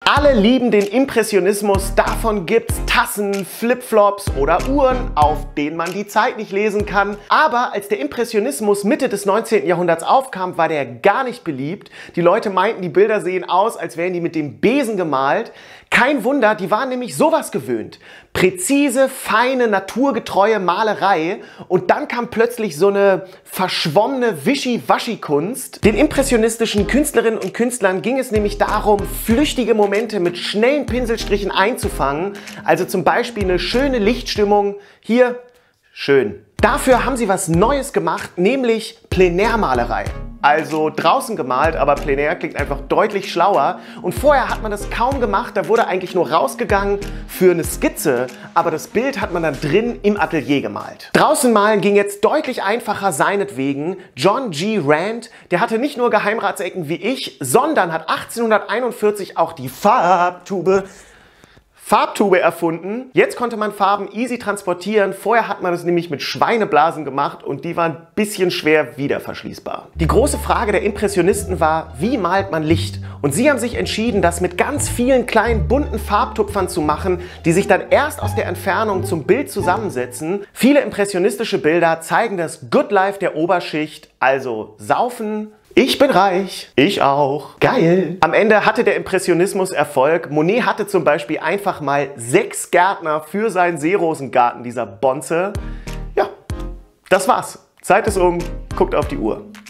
Alle lieben den Impressionismus, davon gibt's Tassen, Flipflops oder Uhren, auf denen man die Zeit nicht lesen kann. Aber als der Impressionismus Mitte des 19. Jahrhunderts aufkam, war der gar nicht beliebt. Die Leute meinten, die Bilder sehen aus, als wären die mit dem Besen gemalt. Kein Wunder, die waren nämlich sowas gewöhnt. Präzise, feine, naturgetreue Malerei. Und dann kam plötzlich so eine verschwommene Wischi-Waschi-Kunst. Den impressionistischen Künstlerinnen und Künstlern ging es nämlich darum, flüchtige Momente mit schnellen Pinselstrichen einzufangen. Also zum Beispiel eine schöne Lichtstimmung. Hier, schön. Dafür haben sie was Neues gemacht, nämlich Plenärmalerei. Also draußen gemalt, aber Plenär klingt einfach deutlich schlauer. Und vorher hat man das kaum gemacht, da wurde eigentlich nur rausgegangen für eine Skizze, aber das Bild hat man dann drin im Atelier gemalt. Draußen malen ging jetzt deutlich einfacher seinetwegen. John G. Rand, der hatte nicht nur Geheimratsecken wie ich, sondern hat 1841 auch die Farbtube erfunden. Jetzt konnte man Farben easy transportieren. Vorher hat man es nämlich mit Schweineblasen gemacht und die waren ein bisschen schwer wiederverschließbar. Die große Frage der Impressionisten war, wie malt man Licht? Und sie haben sich entschieden, das mit ganz vielen kleinen bunten Farbtupfern zu machen, die sich dann erst aus der Entfernung zum Bild zusammensetzen. Viele impressionistische Bilder zeigen das Good Life der Oberschicht, also Saufen. Ich bin reich. Ich auch. Geil. Am Ende hatte der Impressionismus Erfolg. Monet hatte zum Beispiel einfach mal 6 Gärtner für seinen Seerosengarten, dieser Bonze. Ja, das war's. Zeit ist um. Guckt auf die Uhr.